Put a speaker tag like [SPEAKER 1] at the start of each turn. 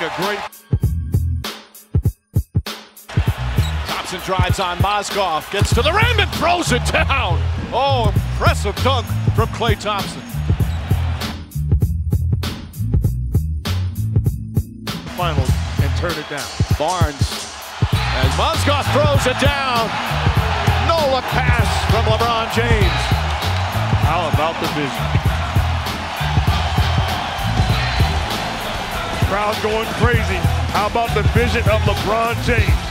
[SPEAKER 1] a great... Thompson drives on Mozgov, gets to the rim and throws it down. Oh, impressive dunk from Klay Thompson.
[SPEAKER 2] Finals and turn it down.
[SPEAKER 1] Barnes, as Mozgov throws it down. No look pass from LeBron James.
[SPEAKER 2] How about the vision? Crowd going crazy. How about the vision of LeBron James?